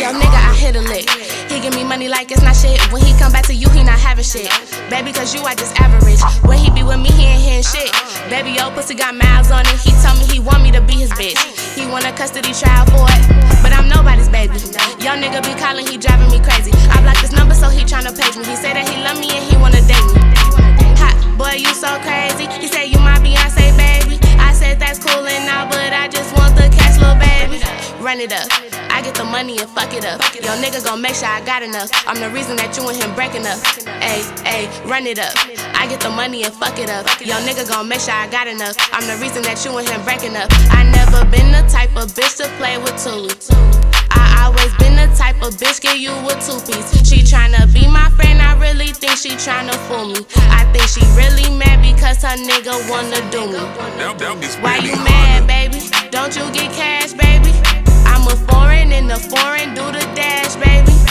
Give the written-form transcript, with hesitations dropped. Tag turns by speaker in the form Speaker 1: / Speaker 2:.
Speaker 1: Yo, nigga, I hit a lick. He give me money like it's not shit. When he come back to you, he not having shit. Baby, cause you are just average. When he be with me, he ain't hearing shit. Baby, yo, pussy got miles on it. He told me he want me to be his bitch. He want a custody trial for it, but I'm nobody's baby. Yo, nigga be calling, he driving me crazy. I blocked his number, so he tryna page me. He say that he love me and he wanna date me. Hot boy, you so crazy. He said you my Beyonce, baby. I said that's cool and all, but I just want the cash, little baby. Run it up, I get the money and fuck it up. Yo, nigga gon' make sure I got enough. I'm the reason that you and him breaking up. Ayy, ayy, run it up, I get the money and fuck it up. Yo, nigga gon' make sure I got enough. I'm the reason that you and him breaking up. I never been the type of bitch to play with Tulu. I always been the type of bitch, give you a two-piece. She tryna be my friend, I really think she tryna fool me. I think she really mad because her nigga wanna do me. Why you mad, baby? Don't you get cash, baby? I'm a foreign in the foreign, do the dash, baby.